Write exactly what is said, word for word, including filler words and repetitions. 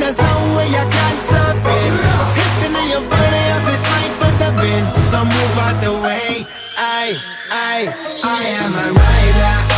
the zone where you can't stop it. Hitting in your body, I feel strength with the bend. So move out the way. I, I, I am a rider.